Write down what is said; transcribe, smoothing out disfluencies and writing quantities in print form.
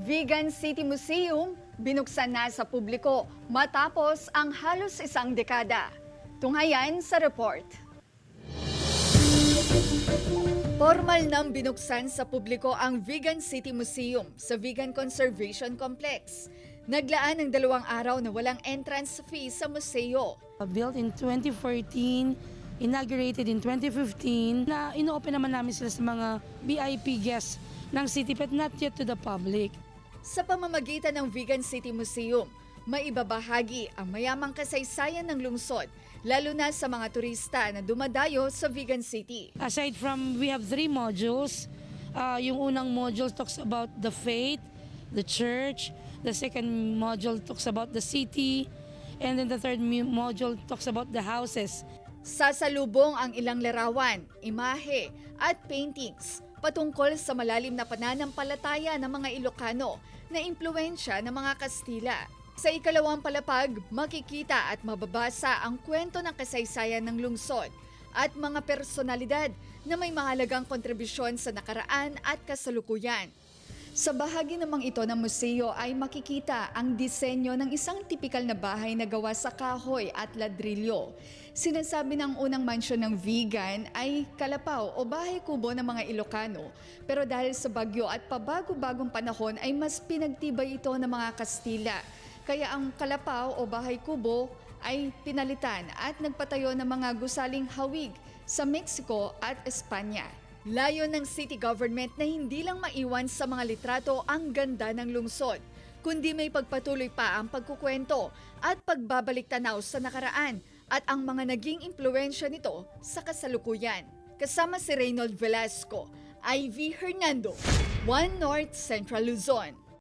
Vigan City Museum binuksan na sa publiko matapos ang halos isang dekada. Tunghayan sa report. Formal nang binuksan sa publiko ang Vigan City Museum sa Vigan Conservation Complex. Naglaan ng 2 araw na walang entrance fee sa museo. Built in 2014, inaugurated in 2015, na ino-open naman namin sila sa mga VIP guests ng city but not yet to the public. Sa pamamagitan ng Vigan City Museum, maibabahagi ang mayamang kasaysayan ng lungsod, lalo na sa mga turista na dumadayo sa Vigan City. Aside from, we have 3 modules. Yung unang module talks about the faith, the church. The second module talks about the city. And then the third module talks about the houses. Sasalubong ang ilang larawan, imahe at paintings patungkol sa malalim na pananampalataya ng mga Ilocano na impluwensya ng mga Kastila. Sa ikalawang palapag, makikita at mababasa ang kwento ng kasaysayan ng lungsod at mga personalidad na may mahalagang kontribusyon sa nakaraan at kasalukuyan. Sa bahagi namang ito ng museo ay makikita ang disenyo ng isang tipikal na bahay na gawa sa kahoy at ladrilyo. Sinasabi ng unang mansyon ng Vigan ay kalapaw o bahay kubo ng mga Ilocano. Pero dahil sa bagyo at pabago-bagong panahon ay mas pinagtibay ito ng mga Kastila. Kaya ang kalapaw o bahay kubo ay pinalitan at nagpatayo ng mga gusaling hawig sa Mexico at Espanya. Layo ng city government na hindi lang maiwan sa mga litrato ang ganda ng lungsod, kundi may pagpatuloy pa ang pagkukwento at pagbabalik tanaw sa nakaraan at ang mga naging impluwensya nito sa kasalukuyan. Kasama si Reynold Velasco, Ivy Hernando, One North Central Luzon.